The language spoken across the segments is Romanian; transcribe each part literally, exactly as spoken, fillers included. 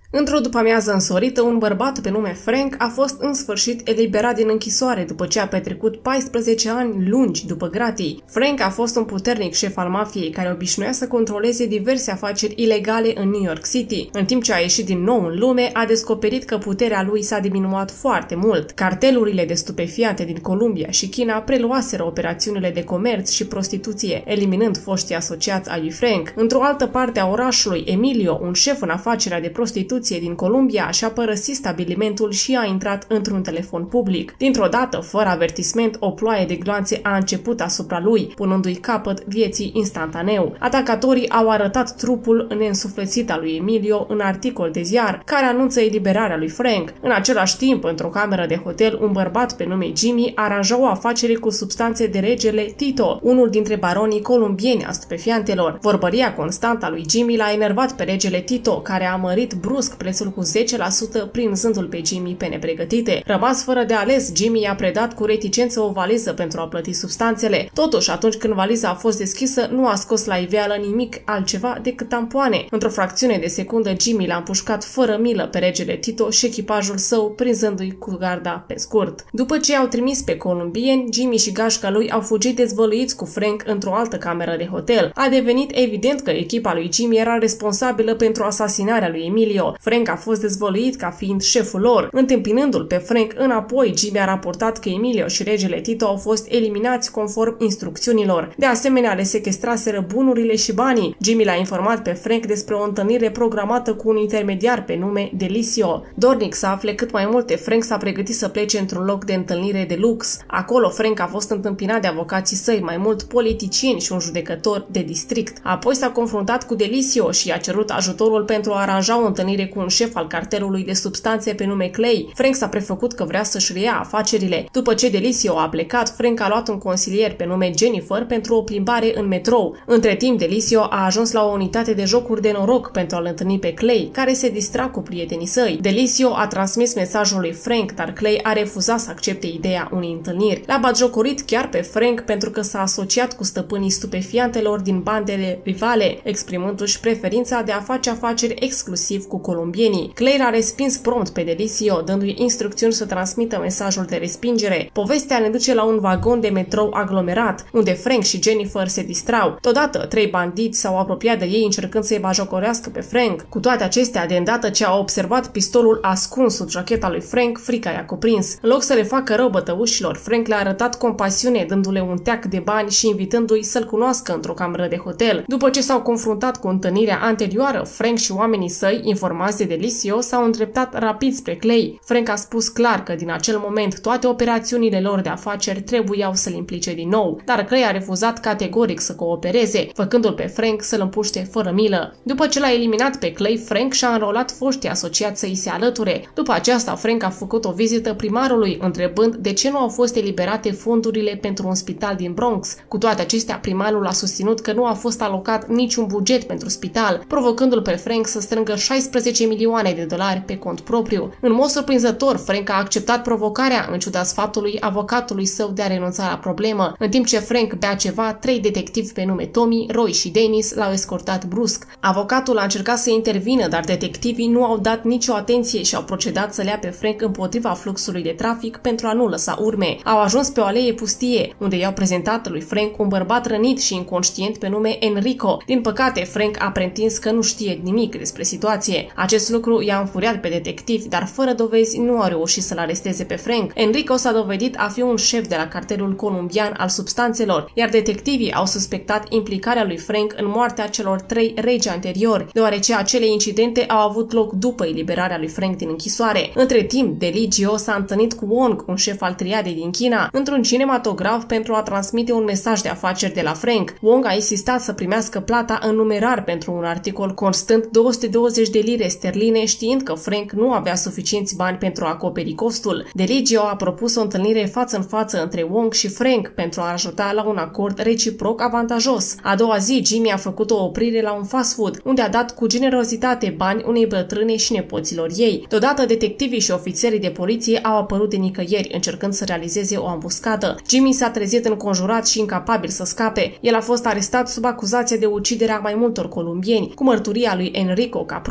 Într-o după-amiază însorită, un bărbat pe nume Frank a fost în sfârșit eliberat din închisoare după ce a petrecut paisprezece ani lungi după gratii. Frank a fost un puternic șef al mafiei care obișnuia să controleze diverse afaceri ilegale în New York City. În timp ce a ieșit din nou în lume, a descoperit că puterea lui s-a diminuat foarte mult. Cartelurile de stupefiante din Columbia și China preluaseră operațiunile de comerț și prostituție, eliminând foștii asociați ai lui Frank. Într-o altă parte a orașului, Emilio, un șef în afacerea de prostituție din Columbia, și-a părăsit stabilimentul și a intrat într-un telefon public. Dintr-o dată, fără avertisment, o ploaie de gloanțe a început asupra lui, punându-i capăt vieții instantaneu. Atacatorii au arătat trupul neînsuflețit al lui Emilio în articol de ziar care anunță eliberarea lui Frank. În același timp, într-o cameră de hotel, un bărbat pe nume Jimmy aranja o afacere cu substanțe de regele Tito, unul dintre baronii columbieni a stupefiantelor. Vorbăria constantă a lui Jimmy l-a enervat pe regele Tito, care a mărit brusc prețul cu zece la sută prinzându-l pe Jimmy pe nepregătite. Rămas fără de ales, Jimmy i-a predat cu reticență o valiză pentru a plăti substanțele. Totuși, atunci când valiza a fost deschisă, nu a scos la iveală nimic altceva decât tampoane. Într-o fracțiune de secundă, Jimmy l-a împușcat fără milă pe regele Tito și echipajul său, prinzându-i cu garda pe scurt. După ce i-au trimis pe columbieni, Jimmy și gașca lui au fugit dezvăluiți cu Frank într-o altă cameră de hotel. A devenit evident că echipa lui Jimmy era responsabilă pentru asasinarea lui Emilio. Frank a fost dezvăluit ca fiind șeful lor. Întâmpinându-l pe Frank înapoi, Jimmy a raportat că Emilio și regele Tito au fost eliminați conform instrucțiunilor. De asemenea, le sechestraseră bunurile și banii. Jimmy l-a informat pe Frank despre o întâlnire programată cu un intermediar pe nume Delicio. Dornic să afle cât mai multe, Frank s-a pregătit să plece într-un loc de întâlnire de lux. Acolo, Frank a fost întâmpinat de avocații săi, mai mult politicieni și un judecător de district. Apoi s-a confruntat cu Delicio și i-a cerut ajutorul pentru a aranja o întâlnire cu un șef al cartelului de substanțe pe nume Clay. Frank s-a prefăcut că vrea să-și reia afacerile. După ce Delicio a plecat, Frank a luat un consilier pe nume Jennifer pentru o plimbare în metrou. Între timp, Delicio a ajuns la o unitate de jocuri de noroc pentru a-l întâlni pe Clay, care se distra cu prietenii săi. Delicio a transmis mesajul lui Frank, dar Clay a refuzat să accepte ideea unei întâlniri. L-a batjocorit chiar pe Frank pentru că s-a asociat cu stăpânii stupefiantelor din bandele rivale, exprimându-și preferința de a face afaceri exclusiv cu columbienii. Claire a respins prompt pe Delicio, dându-i instrucțiuni să transmită mesajul de respingere. Povestea ne duce la un vagon de metrou aglomerat, unde Frank și Jennifer se distrau. Totodată, trei bandiți s-au apropiat de ei încercând să-i bajocorească pe Frank. Cu toate acestea, de îndată ce au observat pistolul ascuns sub jacheta lui Frank, frica i-a cuprins. În loc să le facă rău bătăușilor, Frank le-a arătat compasiune, dându-le un teac de bani și invitându-i să-l cunoască într-o cameră de hotel. După ce s-au confruntat cu întâlnirea anterioară, Frank și oamenii săi, informați de Delicio, s-au îndreptat rapid spre Clay. Frank a spus clar că din acel moment toate operațiunile lor de afaceri trebuiau să-l implice din nou, dar Clay a refuzat categoric să coopereze, făcându-l pe Frank să-l împuște fără milă. După ce l-a eliminat pe Clay, Frank și-a înrolat foștii asociați să îi se alăture. După aceasta, Frank a făcut o vizită primarului, întrebând de ce nu au fost eliberate fondurile pentru un spital din Bronx. Cu toate acestea, primarul a susținut că nu a fost alocat niciun buget pentru spital, provocându-l pe Frank să strângă șaisprezece milioane de dolari pe cont propriu. În mod surprinzător, Frank a acceptat provocarea, în ciuda sfatului avocatului său de a renunța la problemă. În timp ce Frank bea ceva, trei detectivi pe nume Tommy, Roy și Dennis l-au escortat brusc. Avocatul a încercat să intervină, dar detectivii nu au dat nicio atenție și au procedat să le ia pe Frank împotriva fluxului de trafic pentru a nu lăsa urme. Au ajuns pe o alee pustie, unde i-au prezentat lui Frank un bărbat rănit și inconștient pe nume Enrico. Din păcate, Frank a pretins că nu știe nimic despre situație. Acest lucru i-a înfuriat pe detectivi, dar fără dovezi nu au reușit să-l aresteze pe Frank. Enrico s-a dovedit a fi un șef de la cartelul columbian al substanțelor, iar detectivii au suspectat implicarea lui Frank în moartea celor trei regi anteriori, deoarece acele incidente au avut loc după eliberarea lui Frank din închisoare. Între timp, Delicio s-a întâlnit cu Wong, un șef al triadei din China, într-un cinematograf pentru a transmite un mesaj de afaceri de la Frank. Wong a insistat să primească plata în numerar pentru un articol constând două sute douăzeci de lire sterline, știind că Frank nu avea suficienți bani pentru a acoperi costul. Delicio a propus o întâlnire față în față între Wong și Frank pentru a ajuta la un acord reciproc avantajos. A doua zi, Jimmy a făcut o oprire la un fast food, unde a dat cu generozitate bani unei bătrâne și nepoților ei. Deodată, detectivii și ofițerii de poliție au apărut de nicăieri, încercând să realizeze o ambuscadă. Jimmy s-a trezit înconjurat și incapabil să scape. El a fost arestat sub acuzația de uciderea mai multor columbieni, cu mărturia lui Enrico ca probă împotriva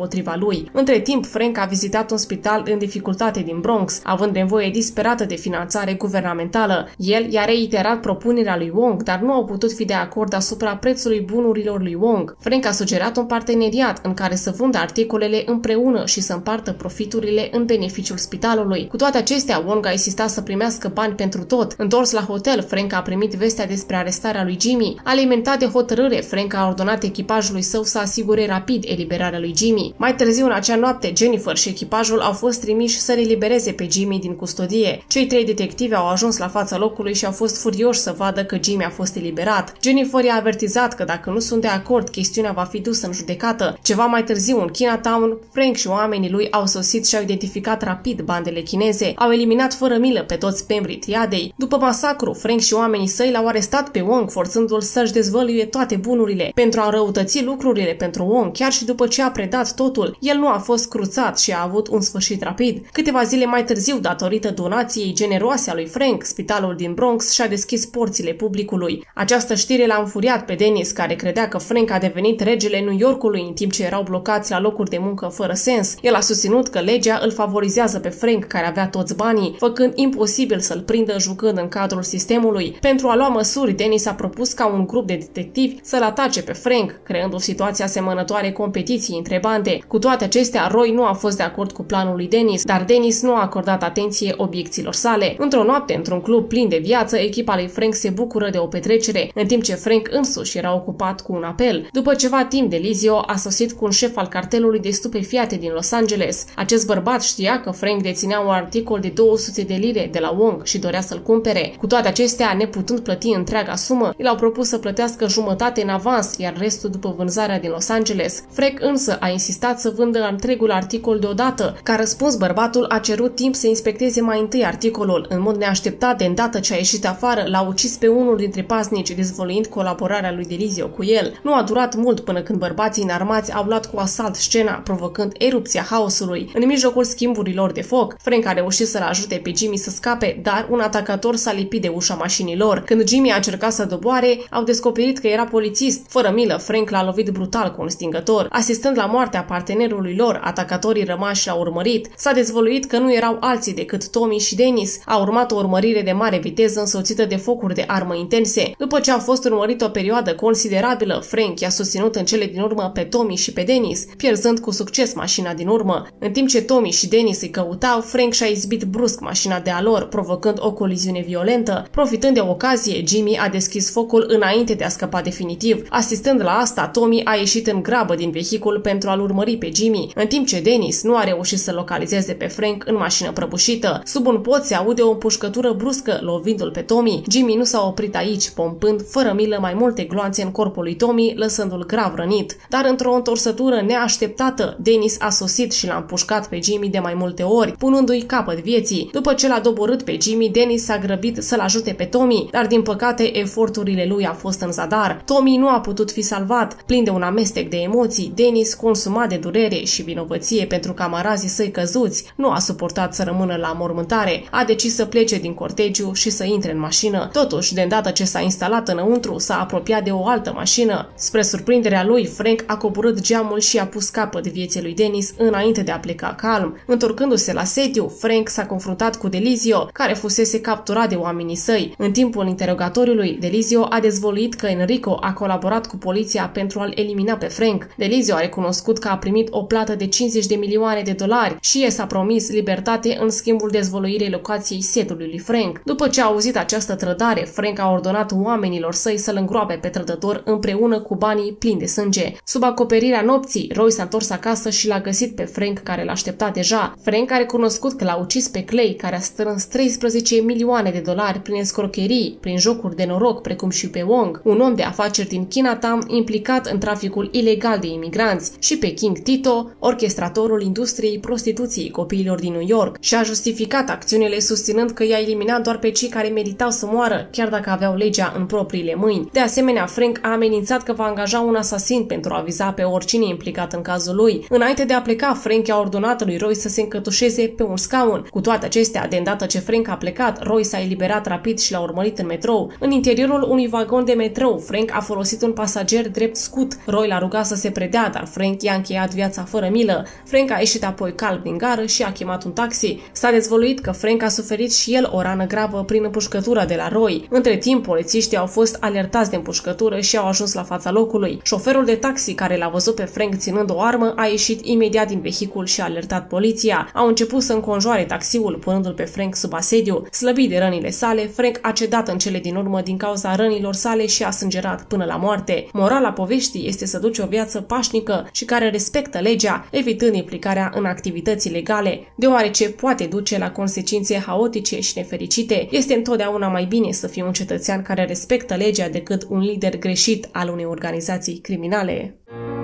împotriva lui. Între timp, Frank a vizitat un spital în dificultate din Bronx, având nevoie disperată de finanțare guvernamentală. El i-a reiterat propunerea lui Wong, dar nu au putut fi de acord asupra prețului bunurilor lui Wong. Frank a sugerat un parteneriat în care să vândă articolele împreună și să împartă profiturile în beneficiul spitalului. Cu toate acestea, Wong a insistat să primească bani pentru tot. Întors la hotel, Frank a primit vestea despre arestarea lui Jimmy. Alimentat de hotărâre, Frank a ordonat echipajului său să asigure rapid eliberarea lui Jimmy. Mai târziu, în acea noapte, Jennifer și echipajul au fost trimiși să elibereze pe Jimmy din custodie. Cei trei detectivi au ajuns la fața locului și au fost furioși să vadă că Jimmy a fost eliberat. Jennifer i-a avertizat că dacă nu sunt de acord, chestiunea va fi dusă în judecată. Ceva mai târziu, în Chinatown, Frank și oamenii lui au sosit și au identificat rapid bandele chineze. Au eliminat fără milă pe toți membrii triadei. După masacru, Frank și oamenii săi l-au arestat pe Wong, forțându-l să-și dezvăluie toate bunurile. Pentru a înrăutăți lucrurile pentru Wong, chiar și după ce a predat totul, el nu a fost cruțat și a avut un sfârșit rapid. Câteva zile mai târziu, datorită donației generoase a lui Frank, spitalul din Bronx și-a deschis porțile publicului. Această știre l-a înfuriat pe Dennis, care credea că Frank a devenit regele New Yorkului în timp ce erau blocați la locuri de muncă fără sens. El a susținut că legea îl favorizează pe Frank, care avea toți banii, făcând imposibil să-l prindă jucând în cadrul sistemului. Pentru a lua măsuri, Dennis a propus ca un grup de detectivi să-l atace pe Frank, creând o situație asemănătoare competiției între bande. Cu toate acestea, Roy nu a fost de acord cu planul lui Dennis, dar Dennis nu a acordat atenție obiecțiilor sale. Într-o noapte, într-un club plin de viață, echipa lui Frank se bucură de o petrecere, în timp ce Frank însuși era ocupat cu un apel. După ceva timp, Delizio a sosit cu un șef al cartelului de stupefiate din Los Angeles. Acest bărbat știa că Frank deținea un articol de două sute de lire de la Wong și dorea să-l cumpere. Cu toate acestea, neputând plăti întreaga sumă, i l-au propus să plătească jumătate în avans, iar restul după vânzarea din Los Angeles. Frank însă a insistat să vândă întregul articol deodată. Ca răspuns, bărbatul a cerut timp să inspecteze mai întâi articolul. În mod neașteptat, de îndată ce a ieșit afară, l-a ucis pe unul dintre paznici, dezvăluind colaborarea lui Delizio cu el. Nu a durat mult până când bărbații înarmați au luat cu asalt scena, provocând erupția haosului. În mijlocul schimburilor de foc, Frank a reușit să-l ajute pe Jimmy să scape, dar un atacator s-a lipit de ușa mașinii lor. Când Jimmy a încercat să doboare, au descoperit că era polițist. Fără milă, Frank l-a lovit brutal cu un stingător. Asistând la moartea partenerului lor, atacatorii rămași l-au urmărit. S-a dezvăluit că nu erau alții decât Tommy și Dennis. A urmat o urmărire de mare viteză însoțită de focuri de armă intense. După ce a fost urmărit o perioadă considerabilă, Frank i-a susținut în cele din urmă pe Tommy și pe Dennis, pierzând cu succes mașina din urmă. În timp ce Tommy și Dennis îi căutau, Frank și-a izbit brusc mașina de a lor, provocând o coliziune violentă. Profitând de ocazie, Jimmy a deschis focul înainte de a scăpa definitiv. Asistând la asta, Tommy a ieșit în grabă din vehicul pentru a-l urmări pe Jimmy, în timp ce Dennis nu a reușit să localizeze pe Frank în mașină prăbușită. Sub un pod se aude o împușcătură bruscă, lovindu-l pe Tommy. Jimmy nu s-a oprit aici, pompând fără milă mai multe gloanțe în corpul lui Tommy, lăsându-l grav rănit. Dar într-o întorsătură neașteptată, Dennis a sosit și l-a împușcat pe Jimmy de mai multe ori, punându-i capăt vieții. După ce l-a doborât pe Jimmy, Dennis s-a grăbit să-l ajute pe Tommy, dar din păcate eforturile lui au fost în zadar. Tommy nu a putut fi salvat. Plin de un amestec de emoții, Dennis, consumat de durere și vinovăție pentru camarazii săi căzuți, nu a suportat să rămână la mormântare. A decis să plece din cortegiu și să intre în mașină. Totuși, de îndată ce s-a instalat înăuntru, s-a apropiat de o altă mașină. Spre surprinderea lui, Frank a coborât geamul și a pus capăt vieții lui Dennis înainte de a pleca calm. Întorcându-se la sediu, Frank s-a confruntat cu Delizio, care fusese capturat de oamenii săi. În timpul interogatoriului, Delizio a dezvăluit că Enrico a colaborat cu poliția pentru a-l elimina pe Frank. Delizio a recunoscut că a primit o plată de cincizeci de milioane de dolari și i s-a promis libertate în schimbul dezvăluirii locației sediului lui Frank. După ce a auzit această trădare, Frank a ordonat oamenilor săi să-l îngroape pe trădător împreună cu banii plini de sânge. Sub acoperirea nopții, Roy s-a întors acasă și l-a găsit pe Frank, care l-a așteptat deja. Frank a recunoscut că l-a ucis pe Clay, care a strâns treisprezece milioane de dolari prin escrocherii, prin jocuri de noroc, precum și pe Wong, un om de afaceri din Chinatown implicat în traficul ilegal de imigranți, și pe King Tito, orchestratorul industriei prostituției copiilor din New York, și a justificat acțiunile susținând că i-a eliminat doar pe cei care meritau să moară, chiar dacă aveau legea în propriile mâini. De asemenea, Frank a amenințat că va angaja un asasin pentru a viza pe oricine implicat în cazul lui. Înainte de a pleca, Frank a ordonat lui Roy să se încătușeze pe un scaun. Cu toate acestea, de îndată ce Frank a plecat, Roy s-a eliberat rapid și l-a urmărit în metrou. În interiorul unui vagon de metrou, Frank a folosit un pasager drept scut. Roy l-a rugat să se predea, dar Frank i-a încheiat încheiat viața fără milă. Frank a ieșit apoi calm din gară și a chemat un taxi. S-a dezvăluit că Frank a suferit și el o rană gravă prin împușcătura de la Roy. Între timp, polițiștii au fost alertați de împușcătură și au ajuns la fața locului. Șoferul de taxi care l-a văzut pe Frank ținând o armă a ieșit imediat din vehicul și a alertat poliția. Au început să înconjoare taxiul, punându-l pe Frank sub asediu. Slăbit de rănile sale, Frank a cedat în cele din urmă din cauza rănilor sale și a sângerat până la moarte. Morala poveștii este să duci o viață pașnică și care respectă legea, evitând implicarea în activități ilegale, deoarece poate duce la consecințe haotice și nefericite. Este întotdeauna mai bine să fii un cetățean care respectă legea decât un lider greșit al unei organizații criminale.